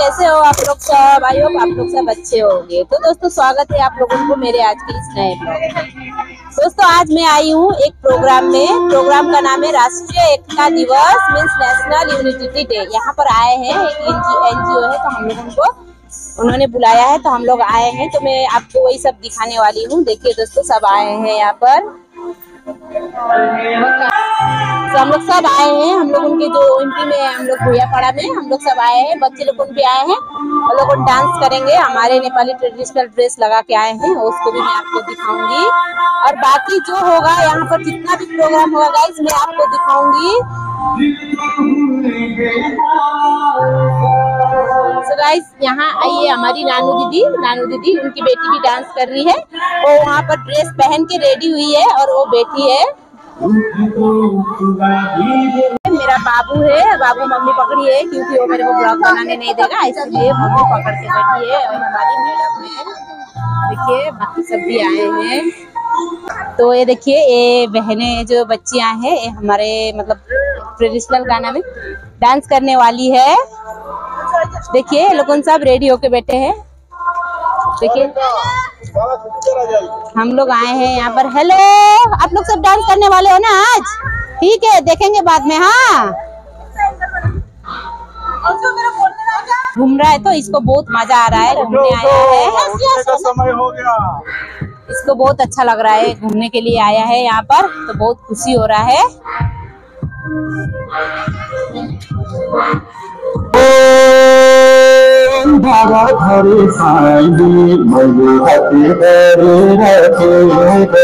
कैसे हो आप लोग सब? आई होप आप लोग सब अच्छे होंगे। तो दोस्तों स्वागत है आप लोगों को मेरे आज के इस नए ब्लॉग में। दोस्तों आज मैं आई हूँ एक प्रोग्राम में। प्रोग्राम का नाम है राष्ट्रीय एकता दिवस मीन्स नेशनल यूनिटी डे। यहाँ पर आए हैं, एक एनजीओ है, तो हम लोगों को उन्होंने बुलाया है तो हम लोग आए हैं। तो मैं आपको वही सब दिखाने वाली हूँ। देखिए दोस्तों सब आए हैं यहाँ पर। तो हम लोग सब आए हैं, हम लोग उनके जो एमपी में हम लोग भूयापाड़ा में हम लोग सब आए हैं। बच्चे लोग भी आए हैं और लोग डांस करेंगे। हमारे नेपाली ट्रेडिशनल ड्रेस लगा के आए हैं, उसको भी मैं आपको दिखाऊंगी। और बाकी जो होगा यहाँ पर जितना भी प्रोग्राम होगा गाइस मैं आपको दिखाऊंगी। तो गाइस यहाँ आइए, हमारी नानू दीदी उनकी बेटी भी डांस कर रही है। वो वहाँ पर ड्रेस पहन के रेडी हुई है और वो बैठी है। मेरा बाबू है, बाबू मम्मी पकड़ी है क्योंकि वो मेरे को ब्लॉग बनाने नहीं देगा, इसलिए मम्मी पकड़ के बैठी है। और हमारी मैडम है, देखिए बाकी सब भी आए हैं। तो ये देखिए ये बहनें जो बच्चियां हैं ये हमारे मतलब ट्रेडिशनल गाना में डांस करने वाली है। देखिए लोग सब रेडी होके बैठे हैं। देखिए हम लोग आए हैं यहाँ पर। हेलो, आप लोग सब डांस करने वाले हो ना आज? ठीक है, देखेंगे बाद में। हाँ घूम रहा है तो इसको बहुत मजा आ रहा है, घूमने आया है। समय हो गया, इसको बहुत अच्छा लग रहा है, घूमने के लिए आया है यहाँ पर, तो बहुत खुशी हो रहा है। बाबा घरे साईं मगे हाथी करे रखे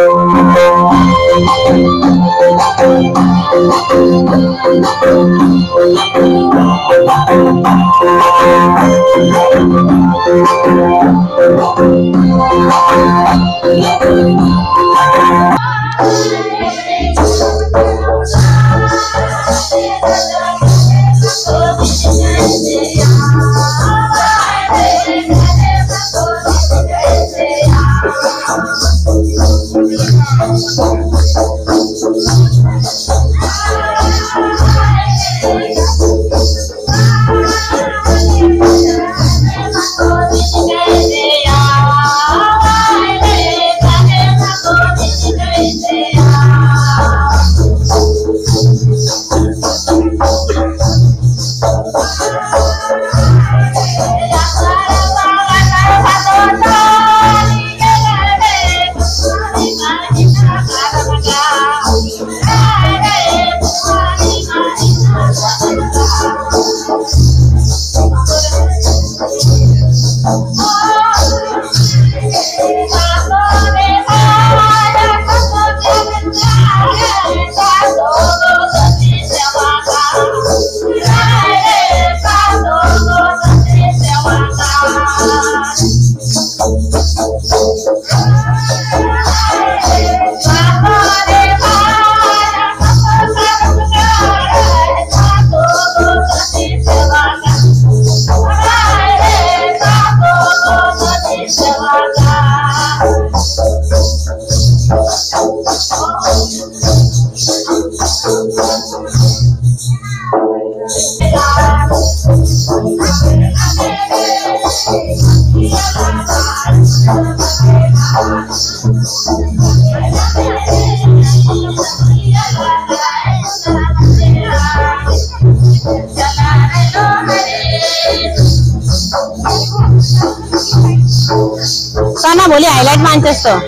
काना बोले हाईलाइट मानतेस तो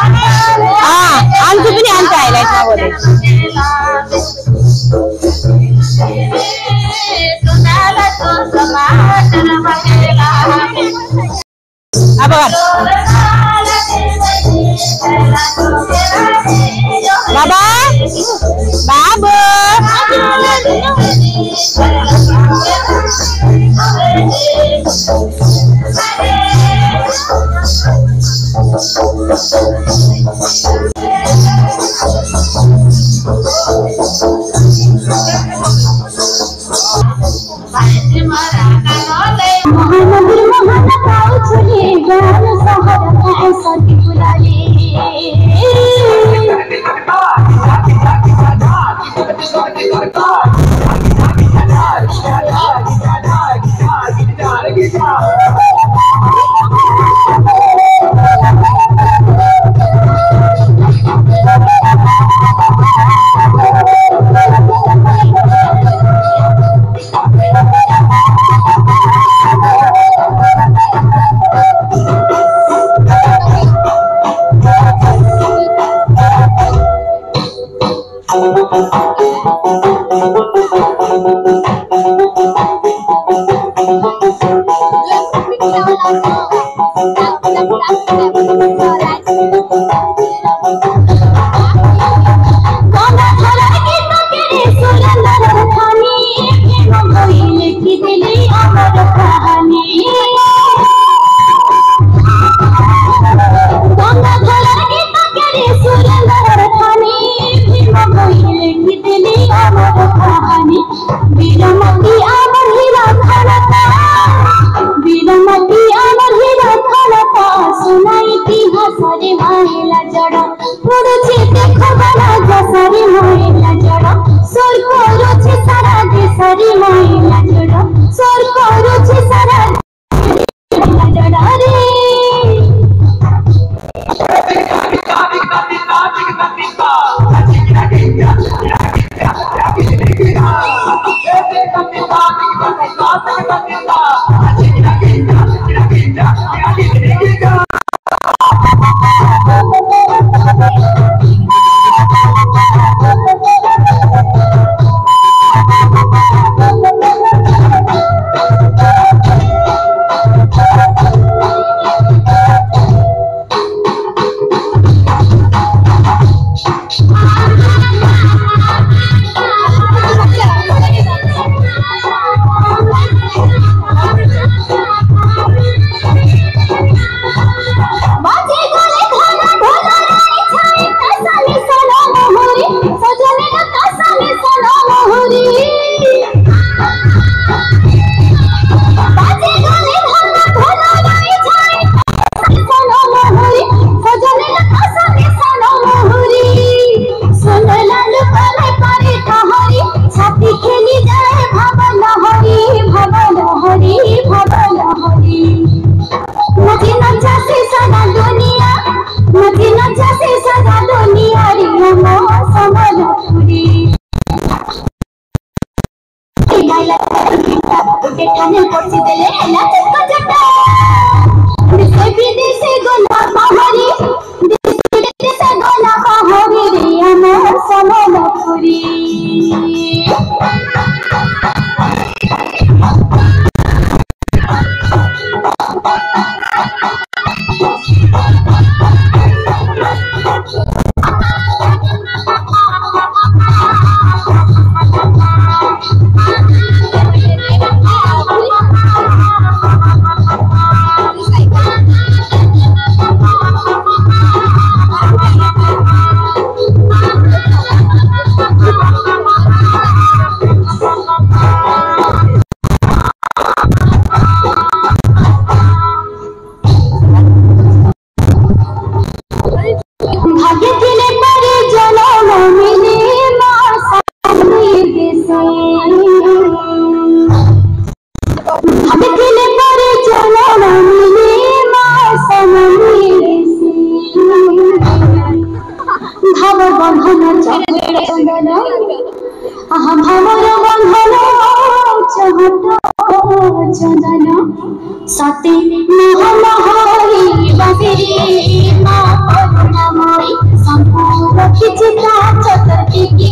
आमची पण आमच्या हाईलाइट ना बोले अब बाबा बाबू लिखिदिली अमर कहानी गंगा धरा गीत केरी सुरेंद्र खानी भीम मोहि लिखिदिली अमर कहानी वीरमती अमर हीरा खड़का वीरमती अमर हीरा खड़का सुना इतिहास रे महिला जड़ पड़ुछि देखो बड़ा जसरी महिला जड़ सोर करुछि सारा देशरी महिला जड़ सोर करुछि सारा महिला जड़ रे सती महामारी बसी माँ करुणामयी संपूर्ण खिचिता चतुर्थी की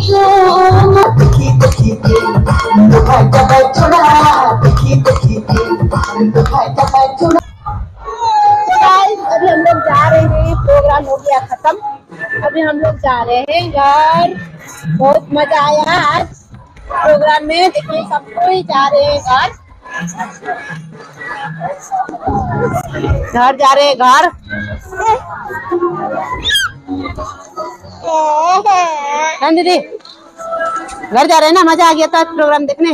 अभी हम लोग जा रहे हैं, प्रोग्राम हो गया खत्म। अभी हम लोग जा रहे हैं घर। बहुत मजा आया आज प्रोग्राम में, देखिए सबको ही जा रहे हैं घर। घर जा रहे हैं घर। हाँ दीदी घर जा रहे हैं ना, मजा आ गया था प्रोग्राम देखने।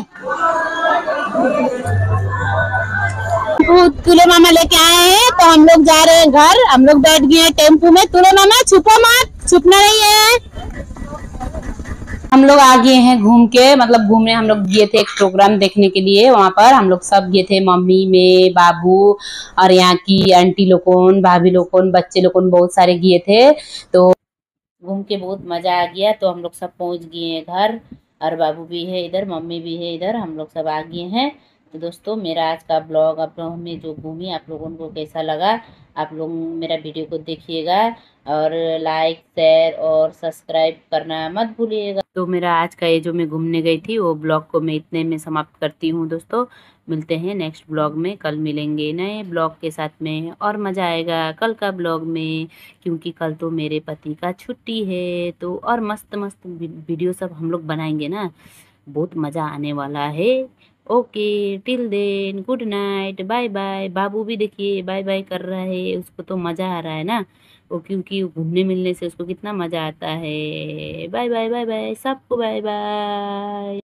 तुले मामा लेके आए हैं तो हम लोग जा रहे हैं घर। हम लोग बैठ गए हैं टेम्पू में। तुले मामा छुपो मत, छुपना नहीं है। हम लोग आ गए हैं घूम के, मतलब घूमने हम लोग गए थे एक प्रोग्राम देखने के लिए। वहाँ पर हम लोग सब गए थे, मम्मी में बाबू और यहाँ की आंटी लोगों, भाभी लोगों, बच्चे लोगों, बहुत सारे गए थे। तो घूम के बहुत मजा आ गया। तो हम लोग सब पहुँच गए हैं घर, और बाबू भी है इधर, मम्मी भी है इधर, हम लोग सब आ गए हैं। तो दोस्तों मेरा आज का ब्लॉग आप लोगों में जो घूमी, आप लोगों को कैसा लगा, आप लोग मेरा वीडियो को देखिएगा और लाइक शेयर और सब्सक्राइब करना मत भूलिएगा। तो मेरा आज का ये जो मैं घूमने गई थी वो ब्लॉग को मैं इतने में समाप्त करती हूँ। दोस्तों मिलते हैं नेक्स्ट ब्लॉग में, कल मिलेंगे नए ब्लॉग के साथ में, और मज़ा आएगा कल का ब्लॉग में, क्योंकि कल तो मेरे पति का छुट्टी है। तो और मस्त मस्त वीडियो सब हम लोग बनाएंगे ना, बहुत मज़ा आने वाला है। Okay, till then, good night, bye bye. बाबू भी देखिए बाय बाय कर रहा है, उसको तो मजा आ रहा है ना, वो क्योंकि घूमने मिलने से उसको कितना मजा आता है। बाय बाय, बाय बाय, सबको बाय बाय।